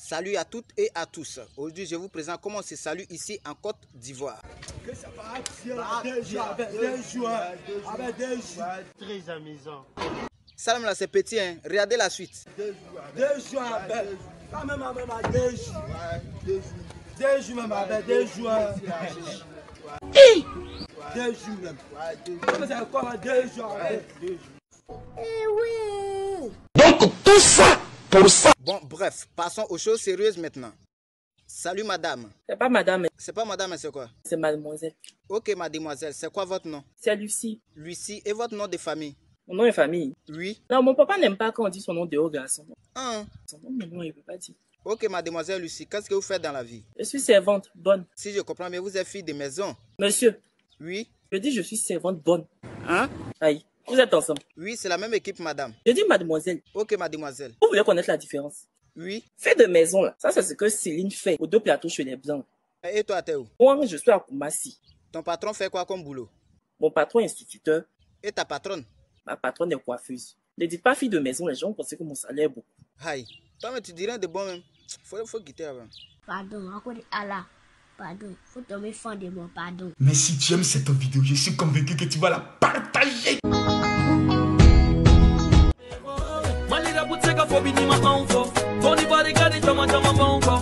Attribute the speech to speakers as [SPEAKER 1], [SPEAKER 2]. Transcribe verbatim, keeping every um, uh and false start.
[SPEAKER 1] Salut à toutes et à tous. Aujourd'hui, je vous présente comment on se salue ici en Côte d'Ivoire.
[SPEAKER 2] Très amusant.
[SPEAKER 1] Salam là, c'est petit, hein. Regardez la suite.
[SPEAKER 3] Deux jours avec. Pas même avec deux jours. Deux jours même avec deux jours. Deux jours même. Comment ça quoi deux jours avec deux jours.
[SPEAKER 4] Eh oui.
[SPEAKER 5] Donc tout ça pour ça.
[SPEAKER 1] Bon, bref, passons aux choses sérieuses maintenant. Salut madame.
[SPEAKER 6] C'est pas madame,
[SPEAKER 1] C'est pas madame, mais c'est quoi?
[SPEAKER 6] c'est mademoiselle.
[SPEAKER 1] Ok mademoiselle, c'est quoi votre nom?
[SPEAKER 6] C'est Lucie.
[SPEAKER 1] Lucie, et votre nom de famille?
[SPEAKER 6] Mon nom est famille.
[SPEAKER 1] Oui.
[SPEAKER 6] Non, mon papa n'aime pas quand on dit son nom de haut garçon.
[SPEAKER 1] Ah.
[SPEAKER 6] Son nom, mais non, il ne peut pas dire.
[SPEAKER 1] Ok mademoiselle Lucie, qu'est-ce que vous faites dans la vie?
[SPEAKER 6] Je suis servante bonne.
[SPEAKER 1] Si je comprends bien, vous êtes fille de maison.
[SPEAKER 6] Monsieur,
[SPEAKER 1] Oui.
[SPEAKER 6] je dis je suis servante bonne.
[SPEAKER 1] Hein?
[SPEAKER 6] Aïe, vous êtes ensemble.
[SPEAKER 1] Oui, c'est la même équipe madame.
[SPEAKER 6] Je dis mademoiselle.
[SPEAKER 1] Ok mademoiselle.
[SPEAKER 6] Vous voulez connaître la différence?
[SPEAKER 1] Oui.
[SPEAKER 6] Fait de maison, là. Ça, c'est ce que Céline fait aux deux plateaux chez les Blancs.
[SPEAKER 1] Et toi, t'es où?
[SPEAKER 6] Moi, je suis à Koumassi.
[SPEAKER 1] Ton patron fait quoi comme boulot?
[SPEAKER 6] Mon patron est instituteur.
[SPEAKER 1] Et ta patronne?
[SPEAKER 6] Ma patronne est coiffeuse. Ne dites pas fille de maison, les gens pensent que mon salaire est beaucoup.
[SPEAKER 1] Aïe. Toi, mais tu dirais de bon même. Faut, faut quitter avant.
[SPEAKER 4] Pardon, à cause de Allah. Pardon, faut tomber fan de mon pardon.
[SPEAKER 5] Mais si tu aimes cette vidéo, je suis convaincu que tu vas la partager.
[SPEAKER 7] Malira buteka for bini makamfo. Tony body got it, chama chama bamfo.